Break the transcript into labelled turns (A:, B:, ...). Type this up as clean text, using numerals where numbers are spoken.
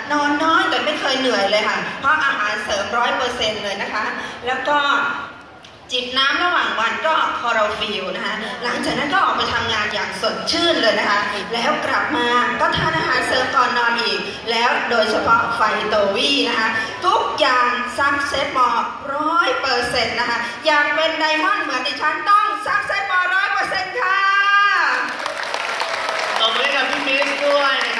A: นอนน้อยแต่ไม่เคยเหนื่อยเลยค่ะเพราะอาหารเสริม100%เลยนะคะแล้วก็จิบน้ำระหว่างวันก็คลอโรฟิลนะคะหลังจากนั้นก็ออกไปทำงานอย่างสดชื่นเลยนะคะแล้วกลับมาก็ทานอาหารเสริมก่อนนอนอีกแล้วโดยเฉพาะไฟโตวีนะคะทุกอย่างซักเซตมอ100%นะคะอยากเป็นไดมอนด์เหมือนดิฉันต้องซักเซตมอ100%ค่ะ
B: ตบมือกับพี่มิสด้วย